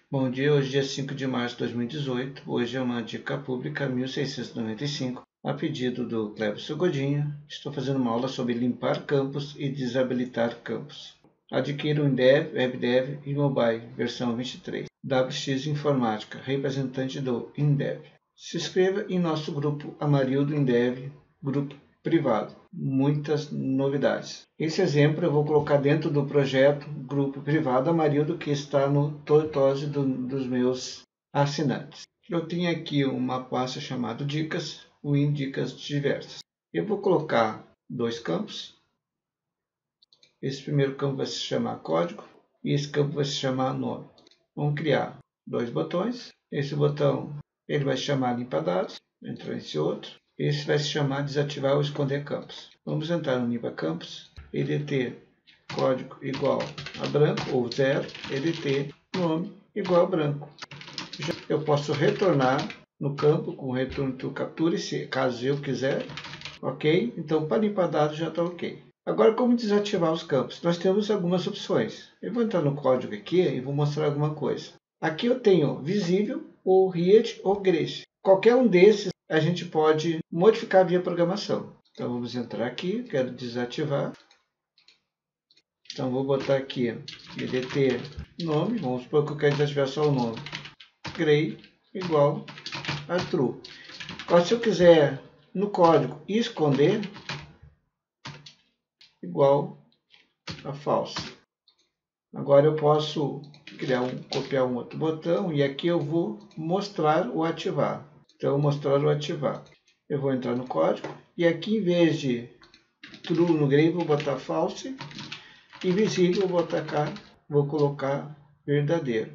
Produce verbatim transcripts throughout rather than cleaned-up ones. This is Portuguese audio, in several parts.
Bom dia, hoje é dia cinco de março de dois mil e dezoito. Hoje é uma dica pública mil seiscentos e noventa e cinco. A pedido do Cleberson Godinho, estou fazendo uma aula sobre limpar campos e desabilitar campos. Adquira o InDev, WebDev e Mobile, versão vinte e três. W X Informática, representante do InDev. Se inscreva em nosso grupo Amarildo InDev, grupo privado. Muitas novidades. Esse exemplo eu vou colocar dentro do projeto Grupo Privado Amarildo, que está no Tortoise do, dos meus assinantes. Eu tenho aqui uma pasta chamada Dicas, Win Dicas Diversas. Eu vou colocar dois campos. Esse primeiro campo vai se chamar Código e esse campo vai se chamar Nome. Vamos criar dois botões. Esse botão ele vai se chamar Limpa Dados. Entra nesse outro. Esse vai se chamar Desativar ou Esconder Campos. Vamos entrar no Limpa Campos, E D T código igual a branco ou zero, E D T nome igual a branco. Eu posso retornar no campo com o retorno to capture, se caso eu quiser, ok? Então, para limpar dados já está ok. Agora, como desativar os campos? Nós temos algumas opções. Eu vou entrar no código aqui e vou mostrar alguma coisa. Aqui eu tenho visível, ou read, ou grace. Qualquer um desses a gente pode modificar via programação. Então vamos entrar aqui, quero desativar. Então vou botar aqui E D T nome, vamos supor que eu quero desativar só o nome. Gray igual a true. Agora se eu quiser no código esconder, igual a false. Agora eu posso criar um, copiar um outro botão e aqui eu vou mostrar ou ativar. Então, mostrar ou ativar. Eu vou entrar no código e aqui, em vez de true no gray, vou botar false. E visível, eu vou, atacar, vou colocar verdadeiro.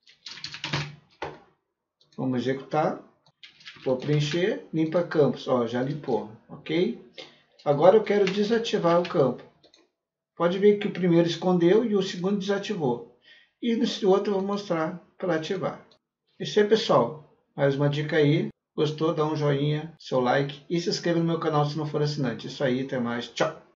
Vamos executar. Vou preencher. Limpa campos. Ó, já limpou. Ok? Agora eu quero desativar o campo. Pode ver que o primeiro escondeu e o segundo desativou. E nesse outro eu vou mostrar para ativar. Isso aí, pessoal. Mais uma dica aí. Gostou? Dá um joinha, seu like e se inscreva no meu canal se não for assinante. Isso aí, até mais. Tchau!